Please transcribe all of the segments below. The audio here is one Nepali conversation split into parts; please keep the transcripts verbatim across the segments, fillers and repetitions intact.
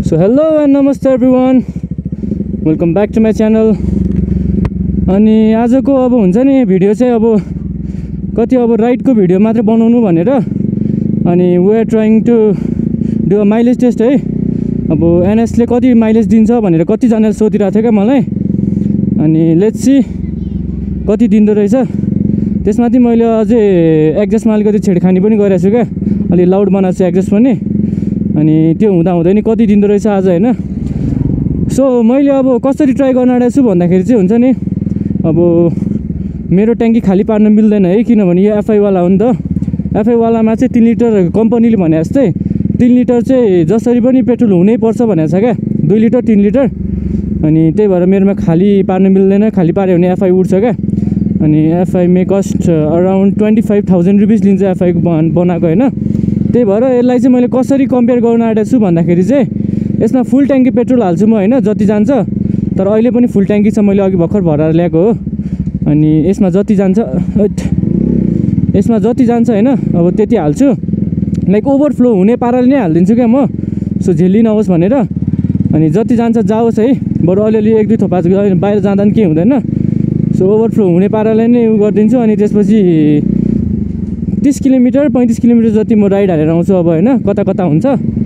So hello and namaste everyone, welcome back to my channel. अनि आजको अब हुन्छ नि भिडियो चाहिँ अब कति अब राइडको भिडियो मात्रै बनाउनु भनेर अनि we are trying to do a mileage test है। अब एनएसले कति माइलेज दिन्छ भनेर कतिजनाले सोधिरहेको थियो क्या मलाई। अनि लेट्स सी कति दिँदो रहेछ। त्यसमाथि मैले अझै एक्जस्टमा अलिकति छेडखानी पनि गरेको छु क्या, अलि लाउड बनाएको छु एक्जस्ट पनि। अनि त्यो हुँदा हुँदै नि कति दिँदो रहेछ आज होइन। सो मैले अब कसरी ट्राई गर्न आँटेको छु भन्दाखेरि चाहिँ हुन्छ नि अब मेरो ट्याङ्की खाली पार्न मिल्दैन है, किनभने यो एफआईवाला हो नि त। एफआईवालामा चाहिँ तिन लिटर कम्पनीले भने जस्तै तिन लिटर चाहिँ जसरी पनि पेट्रोल हुनैपर्छ भनेको छ क्या, दुई लिटर तिन लिटर। अनि त्यही भएर मेरोमा खाली पार्न मिल्दैन, खाली पार्यो भने एफआई उठ्छ क्या। अनि FI may cost around twenty five thousand rupees लिन्छ एफआईको बनाएको होइन। त्यही भएर यसलाई चाहिँ मैले कसरी कम्पेयर गर्न आँटेको छु भन्दाखेरि चाहिँ यसमा फुल ट्याङ्की पेट्रोल हाल्छु म होइन, जति जान्छ। तर अहिले पनि फुल ट्याङ्की छ, मैले अघि भर्खर भराएर ल्याएको हो। अनि यसमा जति जान्छ यसमा जति जान्छ होइन अब त्यति हाल्छु, लाइक ओभरफ्लो हुने पाराले नै हालिदिन्छु क्या म, सो झेली नहोस् भनेर। अनि जति जान्छ जाओस् है, बरु अलिअलि एक दुई थोपा बाहिर जाँदा पनि केही हुँदैन। सो ओभरफ्लो हुने पाराले नै उ गरिदिन्छु। अनि त्यसपछि तीस किलोमिटर पैँतिस किलोमिटर जति म राइड हालेर आउँछु अब होइन, कता कता हुन्छ।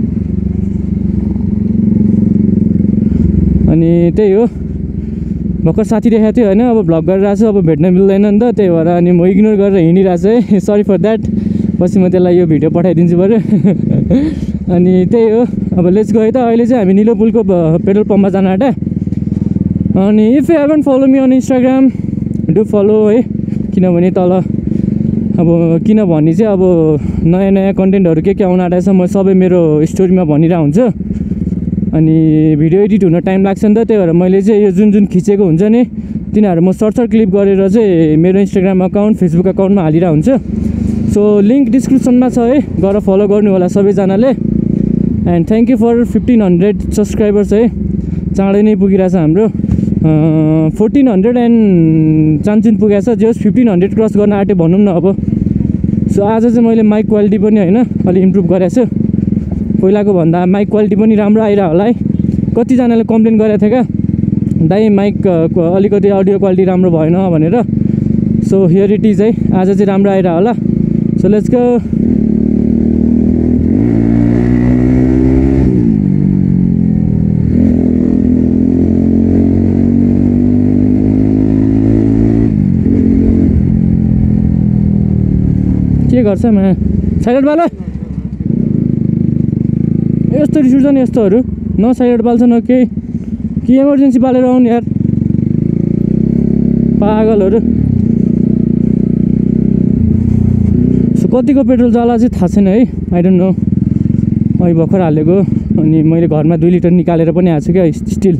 अनि त्यही हो, भर्खर साथी देखाएको थियो होइन, अब भ्लग गरिरहेको छु, अब भेट्न मिल्दैन नि त, त्यही भएर अनि म इग्नोर गरेर हिँडिरहेको छु है, सरी फर द्याट। पछि म त्यसलाई यो भिडियो पठाइदिन्छु बरु। अनि त्यही हो, अब लेट्स गयो त। अहिले चाहिँ हामी निलो पुलको पेट्रोल पम्पमा जान आँटे। अनि if you haven't follow me on Instagram do follow है, किनभने तल अब किनभने चाहिँ अब नयाँ नयाँ कन्टेन्टहरू के के आउन आँटेको छ म सबै मेरो स्टोरीमा भनिरहेको हुन्छु। अनि भिडियो एडिट हुन टाइम लाग्छ नि त, त्यही भएर मैले चाहिँ यो जुन जुन खिचेको हुन्छ नि तिनीहरू म सर्ट सर्ट क्लिप गरेर चाहिँ मेरो इन्स्टाग्राम अकाउन्ट फेसबुक अकाउन्टमा हालिरहेको हुन्छु। सो लिङ्क डिस्क्रिप्सनमा छ है, गएर फलो गर्नु होला सबैजनाले। And thank you for fifteen hundred subscribers है, चाँडै नै पुगिरहेछ हाम्रो फोर्टिन हन्ड्रेड एन्ड चान्चुन पुगेको छ, जस फिफ्टिन हन्ड्रेड क्रस गर्न आँट्यो भनौँ न अब। सो आज चाहिँ मैले माइक क्वालिटी पनि होइन अलि इम्प्रुभ गरेको छु, पहिलाको भन्दा माइक क्वालिटी पनि राम्रो आइरह होला है। कतिजनाले कम्प्लेन गरेको थियो क्या, दाइ माइक अलिकति अडियो क्वालिटी राम्रो भएन भनेर। सो हियर इट इज है, आज चाहिँ राम्रो आइरह होला। So let's go. के गर्छ मा साइड बाल यस्तो रिस उठ्छ नि, यस्तोहरू न साइड बाल्छ न केही, कि इमर्जेन्सी बालेर आउनु यार पागलहरू। सो कतिको पेट्रोल जला चाहिँ थाहा छैन है, आई डोन्ट नो। अहिले भर्खर हालेको, अनि मैले घरमा दुई लिटर निकालेर पनि आएको छु क्या स्टिल।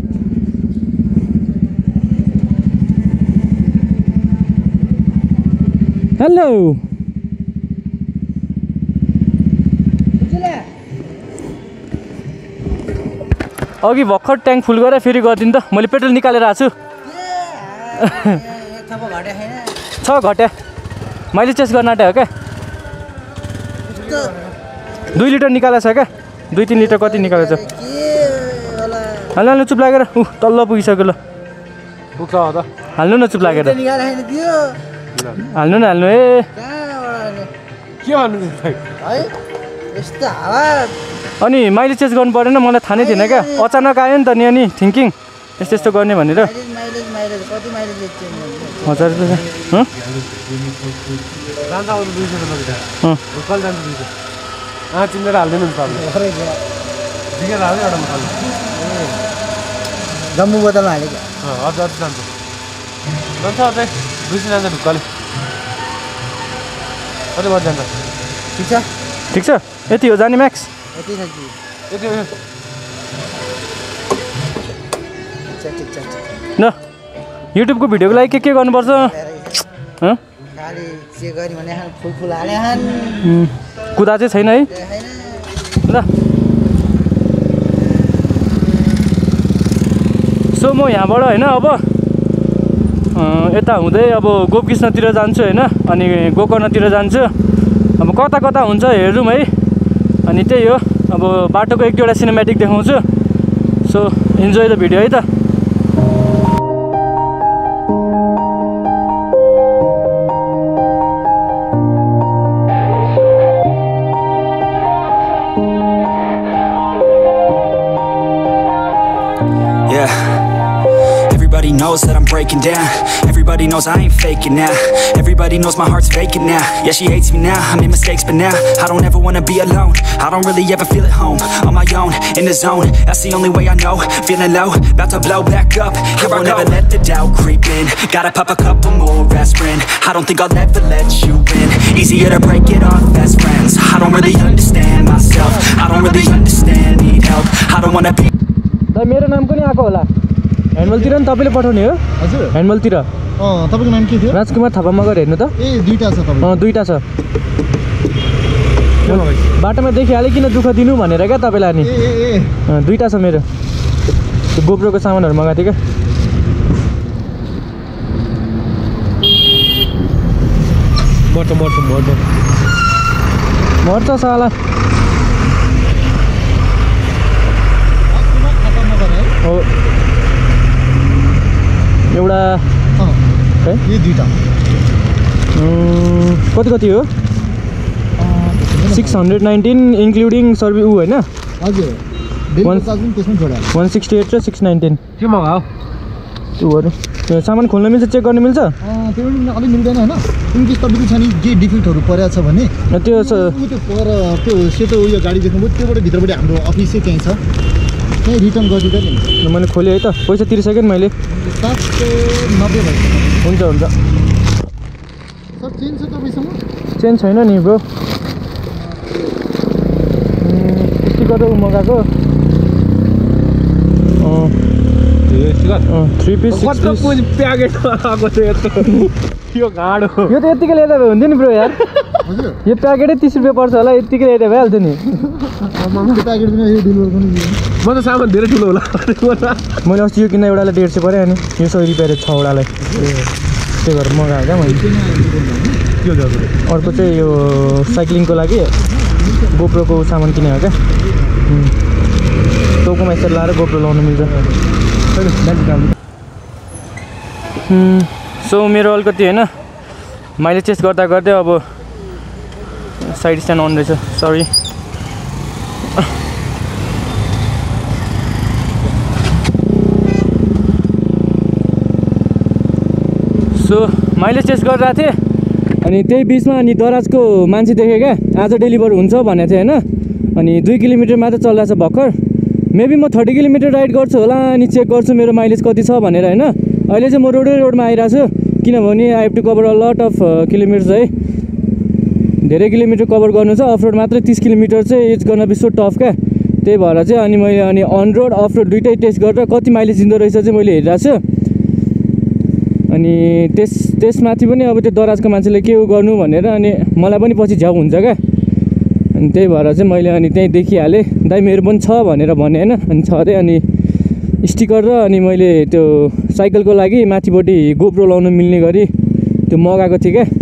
हेलो अघि भर्खर ट्याङ्क फुल गरेर फेरि गरिदिनु त, मैले पेट्रोल निकालेर आएको छु। छ घट्या माइलेज टेस्ट गर्न आँटे हो क्या, दुई लिटर निकालेको छ क्या, दुई तिन लिटर कति निकालेको छ। हाल्नु हाल्नु चुप लागेर, ऊ तल्ल पुगिसक्यो। ल पुग्छ त हाल्नु न चुप लागेर, हाल्नु न हाल्नु ए के भन्नु। अनि माइलेज चेन्ज गर्नु परेन, मलाई थाहा नै थिएन क्या, अचानक आयो नि त नि। अनि थिङ्किङ यस्तो यस्तो गर्ने भनेर हजार रुपियाँ जम्मू बोतलमा हालेको जान्छ ढुक्काले कति बजी जान्छ। ठिक छ ठिक छ, यति हो जाने म्याक्स। ल युट्युबको भिडियोको लागि के के गर्नुपर्छ? कुदा चाहिँ छैन है। ल सो म यहाँबाट होइन अब यता हुँदै अब गोपकृष्णतिर जान्छु होइन, अनि गोकर्णतिर जान्छु। अब कता कता हुन्छ हेरौँ है। अनि त्यही हो, अब बाटोको एक दुईवटा सिनेमेटिक देखाउँछु। सो इन्जोय द भिडियो है त। Everybody knows that I'm breaking down. Everybody knows I ain't faking now. Everybody knows my heart's vacant now. Yeah, she hates me now, I made mistakes but now I don't ever wanna be alone. I don't really ever feel at home. On my own, in the zone, that's the only way I know. Feeling low, about to blow back up. Here I won't ever let the doubt creep in. Gotta pop a couple more aspirin. I don't think I'll ever let you in. Easier to break it off best friends. I don't really understand myself. I don't really understand, need help. I don't wanna be. दा मेरो नाम पनि आको होला ह्यान्डबलतिर नि तपाईले पठाउने हो हजुर ह्यान्डबलतिर अ तपाईको नाम के थियो राजकुमार थापा मगर हेर्नु त ए दुईटा छ तपाईको अ दुईटा छ बाटोमा देखिहाले किन दुःख दिनु भनेर क्या तपाईलाई नि ए ए अ दुईटा छ मेरो त्यो गोप्रोको सामानहरु मगाएको थिए क्या मर्छ मर्छ मर्छ मर्छ साला हो एउटा अ ए दुईटा कति कति हो six hundred nineteen including service ऊ होइन हजुर डेलिभरी चार्ज पनि त्यसमै जोडेर वान सिक्सटी एट र सिक्स नाइन्टिन के मगाओ त्योहरू त्यो सामान खोल्न मिल्छ चेक गर्न मिल्छ त्यो पनि अलिक मिल्दैन होइन इनकेस तपाईँको छ नि के डिफेक्टहरू परेको छ भने त्यो ऊ त्यो पर त्यो सेतो उयो गाडी देख्नुभयो त्योबाट भित्रबाट हाम्रो अफिसै त्यहीँ छ त्यहीँ रिटर्न गरिदिँदा नि हुन्छ मैले खोलेँ है त पैसा तिरिसकेँ नि मैले सात सय नब्बे भएछ हुन्छ हुन्छ सर चेन्ज छ तपाईँसँग चेन्ज छैन नि ब्रो स्टिकर मगाएको थ्री पिस प्याकेट आएको थियो यो गाडो यो त यत्तिकै ल्याउँदा भए हुन्थ्यो नि ब्रो यार हजुर यो प्याकेटै तिस रुपियाँ पर्छ होला यत्तिकै ल्याउँदा भइहाल्थ्यो नि प्याकेट पनि यो डेलिभर पनि म त सामान धेरै ठुलो होला मैले अस्ति यो किन्दा एउटालाई डेढ सय पऱ्यो अनि यो सय रुपियाँ छवटालाई त्यही भएर मगाएको क्या मैले अर्को चाहिँ यो साइक्लिङको लागि गोप्रोको सामान किनेको क्या टाउकोमा यसरी लाएर गोप्रो लाउनु मिल्छ सो मेरो अलिकति होइन मैले चेस्ट गर्दा गर्दै अब साइड स्ट्यान्ड अन रहेछ सरी सो माइलेज टेस्ट गरिरहेको थिएँ अनि त्यही बिचमा अनि दराजको मान्छे देखेँ क्या आज डेलिभर हुन्छ भनेको थिएँ होइन अनि दुई किलोमिटर मात्र चलिरहेछ भर्खर मेबी म थर्टी किलोमिटर राइड गर्छु होला अनि चेक गर्छु मेरो माइलेज कति छ भनेर होइन अहिले चाहिँ म रोडै रोडमा आइरहेको छु किनभने I have to cover a lot of kilometers है धेरै किलोमिटर कभर गर्नु छ अफ रोड मात्रै तिस किलोमिटर चाहिँ it's gonna be so tough क्या त्यही भएर चाहिँ अनि मैले अनि अन रोड अफ रोड दुइटै टेस्ट गरेर कति माइलेज दिँदो रहेछ चाहिँ मैले हेरिरहेको छु अनि त्यस त्यसमाथि पनि अब त्यो दराजको मान्छेले के गर्नु भनेर अनि मलाई पनि पछि झ्याउ हुन्छ क्या अनि त्यही भएर चाहिँ मैले अनि त्यहीँ देखिहालेँ दाइ मेरो पनि छ भनेर भने होइन अनि छ अरे अनि स्टिकर र अनि मैले त्यो साइकलको लागि माथिपट्टि गोप्रो लाउनु मिल्ने गरी त्यो मगाएको थिएँ क्या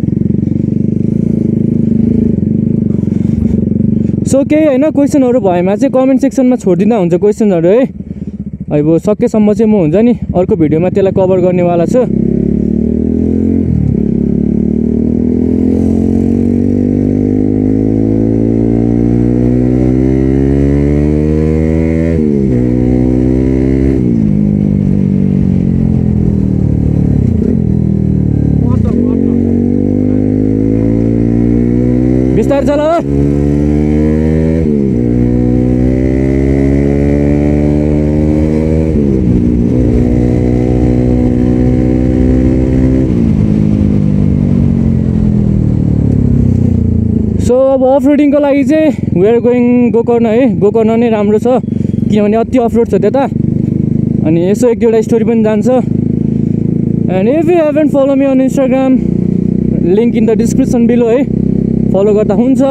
सो केही होइन क्वेसनहरू भएमा चाहिँ कमेन्ट सेक्सनमा छोडिदिँदा हुन्छ क्वेसनहरू है अब सकेसम्म चाहिँ म हुन्छ नि अर्को भिडियोमा त्यसलाई कभर गर्नेवाला छु बिस्तारै चला सो अब अफ रोडिङको लागि चाहिँ वी आर गोइङ गोकर्ण है गोकर्ण नै राम्रो छ किनभने अति अफ रोड छ त्यता अनि यसो एक दुईवटा स्टोरी पनि जान्छ and if you haven't follow me on Instagram link in the description below है फलो गर्दा हुन्छ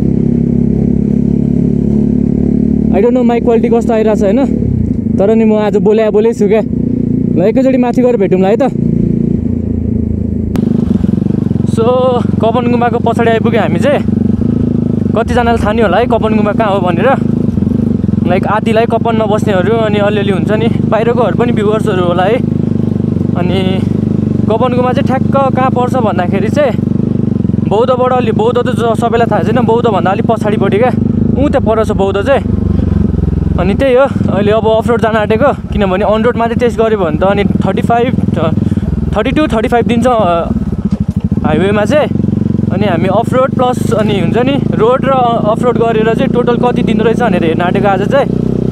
I don't know mic quality कस्तो आइरहेछ होइन तर नि म आज बोल्या बोलै छु क्या ल एकैचोटि माथि गएर भेटौँला है त सो कपन गुम्बाको पछाडि आइपुग्यो हामी चाहिँ कतिजनाले थाहा नि होला है कपन गुम्बा कहाँ हो भनेर लाइक आधीलाई कपनमा बस्नेहरू अनि अलिअलि हुन्छ नि बाहिरकोहरू पनि भ्युवर्सहरू होला है। अनि कपनकोमा चाहिँ ठ्याक्क कहाँ पर्छ भन्दाखेरि चाहिँ बौद्धबाट अलि बौद्ध त सबैलाई थाहा छैन, बौद्धभन्दा अलिक पछाडिपट्टि क्या ऊ त्यहाँ पर छ बौद्ध चाहिँ। अनि त्यही हो अहिले अब अफ रोड जान आँटेको, किनभने अन रोडमा चाहिँ टेस्ट गऱ्यो भने त अनि thirty five thirty two thirty five दिन्छ हाइवेमा चाहिँ। अनि हामी अफ रोड प्लस अनि हुन्छ नि रोड र अफ रोड गरेर चाहिँ टोटल कति दिँदो रहेछ भनेर हेर्न आँटेको आज चाहिँ।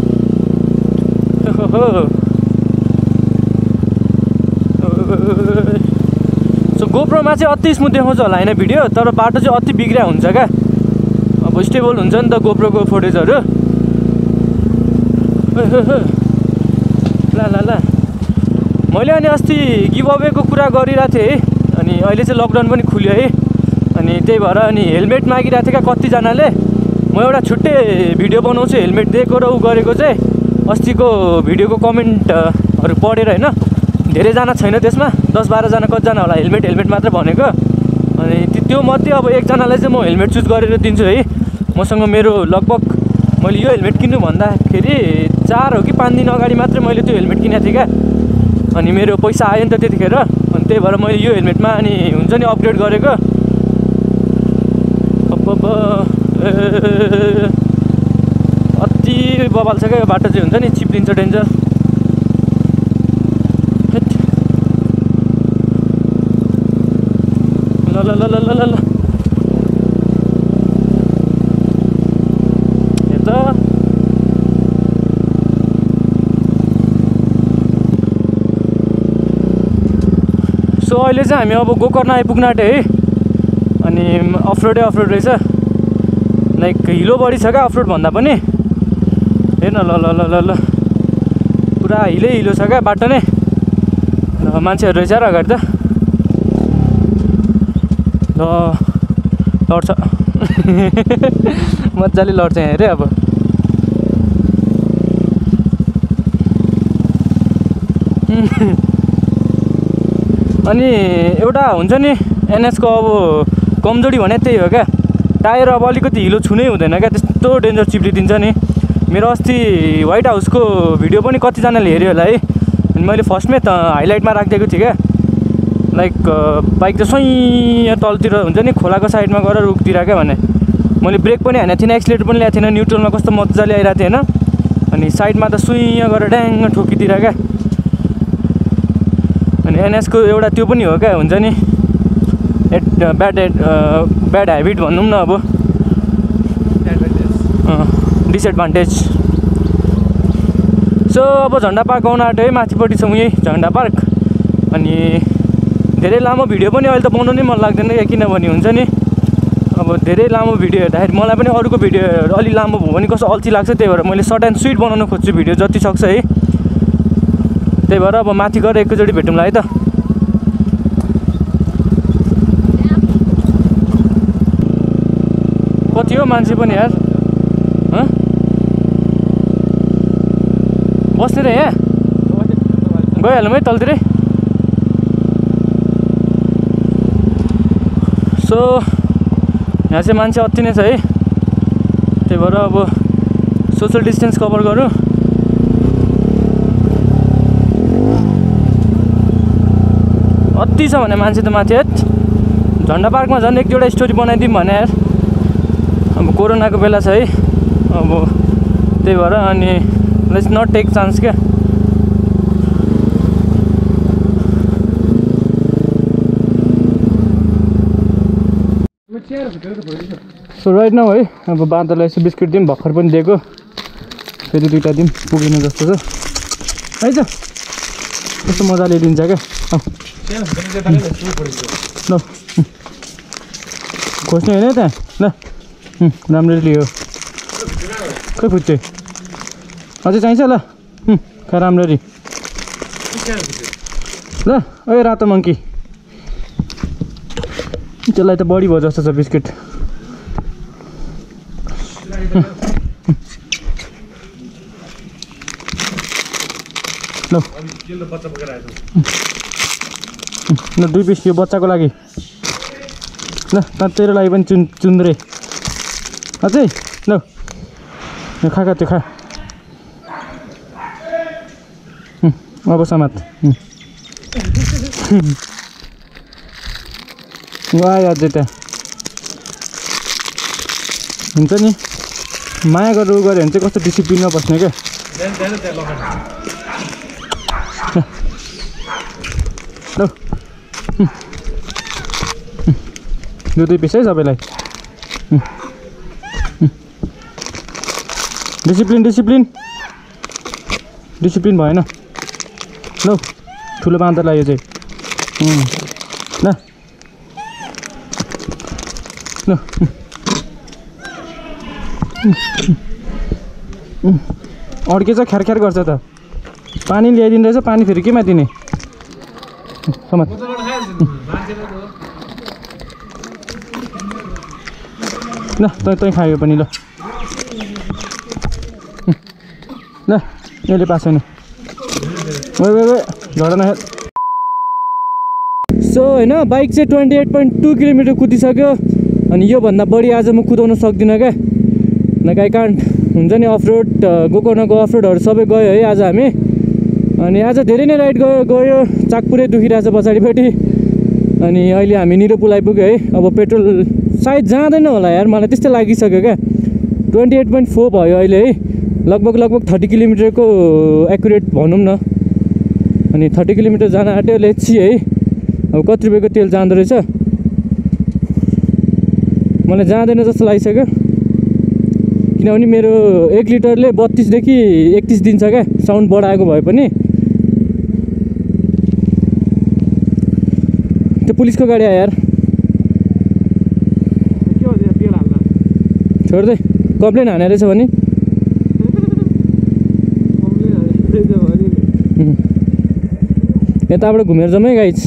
सो गोप्रोमा चाहिँ अति स्मुथ देखाउँछ होला होइन भिडियो, तर बाटो चाहिँ अति बिग्रिया हुन्छ क्या। अब स्टेबल हुन्छ नि त गोप्रोको फुटेजहरू। ला ला ला मैले अनि अस्ति गिभ अवेको कुरा गरिरहेको थिएँ है। अनि अहिले चाहिँ लकडाउन पनि खुल्यो है। अनि त्यही भएर अनि हेलमेट मागिरहेको थियो क्या कतिजनाले। म एउटा छुट्टै भिडियो बनाउँछु हेलमेट दिएको र ऊ गरेको चाहिँ। अस्तिको भिडियोको कमेन्टहरू पढेर होइन, धेरैजना छैन त्यसमा, दस बाह्रजना कतिजना होला हेलमेट हेलमेट मात्र भनेको। अनि त्यो मध्ये अब एकजनालाई चाहिँ म हेलमेट चुज गरेर दिन्छु है। मसँग मेरो लगभग मैले यो हेलमेट किन्नु भन्दाखेरि चार हो कि पाँच दिन अगाडि मात्रै मैले त्यो हेलमेट किनेको थिएँ क्या। अनि मेरो पैसा आयो नि त त्यतिखेर, अनि त्यही भएर मैले यो हेलमेटमा अनि हुन्छ नि अपग्रेड गरेको। अब अति बबाल छ क्या यो बाटो चाहिँ हुन्छ नि, चिप्लिन्छ डेन्जर। ल ल ल ल ल ल सो अहिले चाहिँ हामी अब गोकर्ण आइपुग्न आँट्यो है। अनि अफ रोडै अफ रोड रहेछ, लाइक हिलो बढी छ क्या अफ रोड भन्दा पनि। हेर्न ल ल ल ल ल पुरा हिलै हिलो छ क्या बाटो नै। मान्छेहरू रहेछ र अगाडि त ल लड्छ मजाले लड्छ यहाँ हेरेँ अब। अनि एउटा हुन्छ नि एनएसको अब कमजोरी भने त्यही हो क्या, टायर अब अलिकति हिलो छुनै हुँदैन क्या, त्यस्तो डेन्जर चिप्लिदिन्छ नि। मेरो अस्ति व्हाइट हाउसको भिडियो पनि कतिजनाले हेऱ्यो होला है। अनि मैले फर्स्टमै त हाइलाइटमा राखिदिएको थिएँ क्या, लाइक बाइक चाहिँ स्वैँ तलतिर हुन्छ नि खोलाको साइडमा गएर रुखतिर क्या भने। मैले ब्रेक पनि हानेको थिइनँ, एक्सिलेटर पनि ल्याएको थिएन, न्युट्रलमा कस्तो मजाले आइरहेको थिएँ होइन। अनि साइडमा त सुइँ गरेर ड्याङ ठोकितिर क्या। अनि एनएसको एउटा त्यो पनि हो क्या हुन्छ नि एड ब्याड एड ब्याड ह्याबिट भनौँ न अब, डिसएडभान्टेज। सो अब झन्डा पार्क आउन आँट्यो है, माथिपट्टि छौँ यही झन्डा पार्क। अनि धेरै लामो भिडियो पनि अहिले त बनाउनै मन लाग्दैन क्या, किनभने हुन्छ नि अब धेरै लामो भिडियो हेर्दाखेरि मलाई पनि अरूको भिडियो अलि लामो भयो भने कस्तो अल्छी लाग्छ। त्यही भएर मैले सर्ट एन्ड स्विट बनाउन खोज्छु भिडियो जति सक्छ है। त्यही भएर अब माथि गएर एकैचोटि भेटौँला है त। कति हो मान्छे पनि यार, बस्ने र यहाँ गइहालौँ है तलतिरै। सो यहाँ चाहिँ मान्छे अति नै छ है, त्यही भएर अब सोसल डिस्टेन्स कभर गरौँ। अति छ भने मान्छे त माथि हेत झन्डा पार्कमा झन् एक दुईवटा स्टोरी बनाइदिउँ भने यार। अब कोरोनाको बेला छ है अब, त्यही भएर अनि लेट्स नट टेक चान्स क्या। सो राइट नाउ है अब बाँदरलाई यसो बिस्कुट दिउँ, भर्खर पनि दिएको, फेरि दुइटा दिउँ पुग्नु जस्तो छ है त। कस्तो मजाले दिन्छ क्या। ल खोज्ने होइन त्यहाँ, ल राम्ररी लियो, खै फुट्यो अझै चाहिन्छ ल खा राम्ररी। ल ओ रातो मङ्की, त्यसलाई त बढी भयो जस्तो छ बिस्कुट। ल ल दुई पिस यो बच्चाको लागि, ल तेरो लागि पनि चुन चुन्द्रे अझै। ल खा खा त्यो खा। अब समात गयो अझै त्यहाँ हुन्छ नि माया गरेर उ गऱ्यो भने चाहिँ कस्तो डिसिप्लिनमा बस्ने क्या ल दुई पिस है सबैलाई डिसिप्लिन डिसिप्लिन डिसिप्लिन भएन ल ठुलो बाँदर लाग्यो चाहिँ ल ल अड्केछ ख्यार ख्यार गर्छ त पानी ल्याइदिँदो रहेछ पानी फेरि केमा दिने समात ल तँ तँ खायो पनि ल ल यसले पास छैन वे वे वे झडा नहेर सो होइन बाइक चाहिँ twenty eight point two kilometer कुदिसक्यो अनि योभन्दा बढी आज म कुदाउन सक्दिनँ क्या लाइक आई कान्ट हुन्छ नि अफ रोड गएको नगएको अफ रोडहरू सबै गयो है आज हामी अनि आज धेरै नै राइड गयो गयो चाक पुरै दुखिरहेछ पछाडिपट्टि अनि अहिले हामी निरोपुल आइपुग्यो है अब पेट्रोल सायद जाँदैन होला यार मलाई त्यस्तै लागिसक्यो क्या ट्वेन्टी एट पोइन्ट फोर भयो अहिले है लगभग लगभग थर्टी किलोमिटरको एकुरेट भनौँ न अनि थर्टी किलोमिटर जान आँट्यो लेट्सी है अब कति रुपियाँको तेल जाँदो रहेछ मलाई जाँदैन जस्तो लागिसक्यो किनभने मेरो एक लिटरले बत्तिसदेखि एकतिस दिन्छ क्या साउन्ड बढाएको भए पनि त्यो पुलिसको गाडी आयो यार छोड्दै कम्प्लेन हाने रहेछ भने यताबाट घुमेर जाउँ है गाइज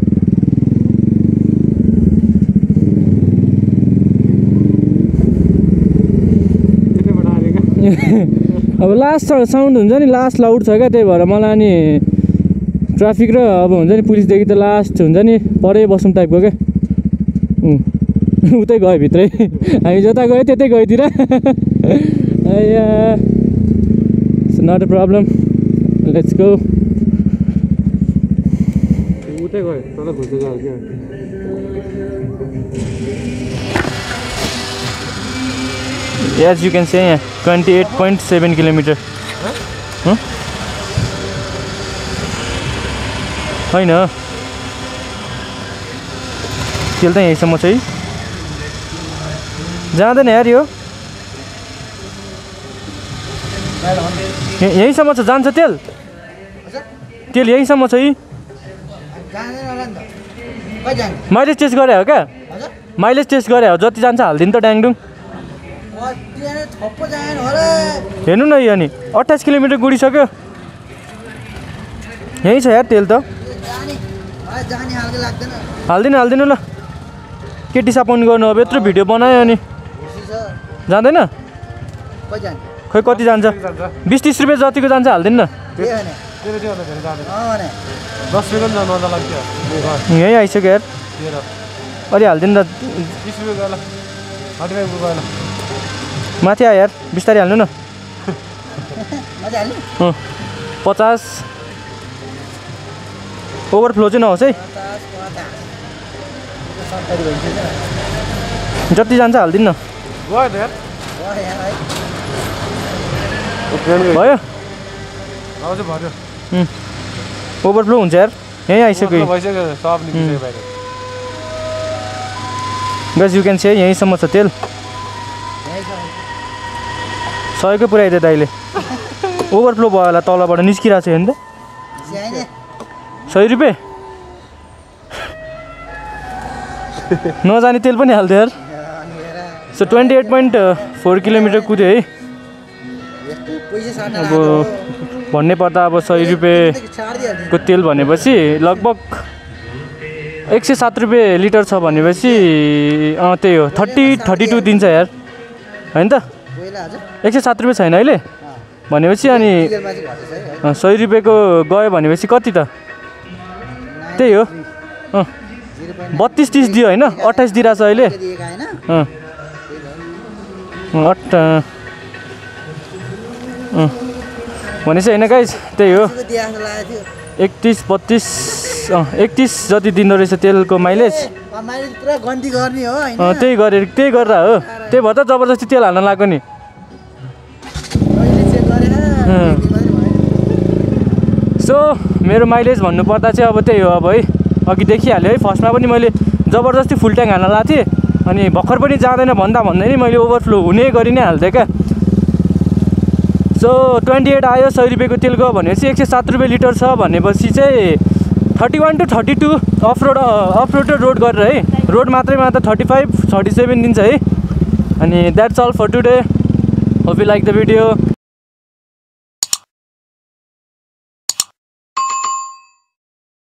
अब लास्ट साउन्ड हुन्छ नि लास्ट लाउड छ क्या त्यही भएर मलाई अनि ट्राफिक र अब हुन्छ नि पुलिसदेखि त लास्ट हुन्छ नि परै बस्नु टाइपको क्या उतै गयो भित्रै हामी जता गयो त्यतै गइतिर it's not a problem let's go उतै गयो तल घुस्दै गयो क्या As you can see, twenty-eight point seven kilometer. होइन तेल त यहीँसम्म छ है जाँदैन यार यो यहीँसम्म छ जान्छ तेल तेल यहीँसम्म छ है माइलेज टेस्ट गरे हो क्या माइलेज टेस्ट गरे हो जति जान्छ हालिदिनु त ड्याङडुङ हेर्नु न यो नि अट्ठाइस किलोमिटर गुडिसक्यो यहीँ छ यार तेल त हालिदिनु हालिदिनु ल के डिसअपोइन्ट गर्नु अब यत्रो भिडियो बनायो अनि जाँदैन खोइ कति जान्छ बिस तिस रुपियाँ जतिको जान्छ हालिदिनु न दस रुपियाँ जानु अन्त लाग्थ्यो यहीँ आइसक्यो यार अलि हालिदिनु न बिस रुपियाँ गयो ल थर्टी फाइभ रुपियाँ गयो ल माथि आयो यार बिस्तारै हाल्नु न पचास ओभरफ्लो चाहिँ नहोस् है जति जान्छ हालिदिनु न भयो ओभरफ्लो हुन्छ यार यहीँ आइसक्यो गाइस यु क्यान सी यहीँसम्म छ तेल सयकै पुऱ्याइदियो दाइले ओभरफ्लो भयो होला तलबाट निस्किरहेको छ हेर्नु त सय रुपियाँ नजाने तेल पनि हाल्थ्यो यार so twenty eight point four kilometer कुद्यो है अब भन्ने पर्दा अब सय रुपियाँको तेल भनेपछि लगभग एक सय सात रुपियाँ लिटर छ भनेपछि अँ त्यही हो थर्टी थर्टी टू दिन्छ यार होइन त एक सय सात रुपियाँ छैन अहिले भनेपछि अनि सय रुपियाँको गयो भनेपछि कति त त्यही हो अँ बत्तिस तिस दियो होइन अट्ठाइस दिइरहेछ अहिले अँ अट्ठा भनेपछि होइन गाइज त्यही हो एकतिस बत्तिस एकतिस जति दिँदो रहेछ तेलको माइलेज पुरा गन्ती गर्ने हो हैन त्यही गरेर त्यही गरेर हो त्यही भएर त जबरजस्ती तेल हाल्न लाग्यो नि सो मेरो माइलेज भन्नुपर्दा चाहिँ अब त्यही हो अब है अघि देखिहाल्यो है फर्स्टमा पनि मैले जबरजस्ती फुल ट्याङ्क हाल्न लाएको थिएँ अनि भर्खर पनि जाँदैन भन्दा भन्दै नि मैले ओभरफ्लो हुने गरी नै हाल्थेँ क्या सो ट्वेन्टी एट आयो सय रुपियाँको तेल गयो भनेपछि एक सय सात रुपियाँ लिटर छ भनेपछि चाहिँ thirty one two thirty two off road off road र रोड गरेर है रोड मात्रैमा त थर्टी फाइभ थर्टी सेभेन दिन्छ है अनि that's all for today hope you like the video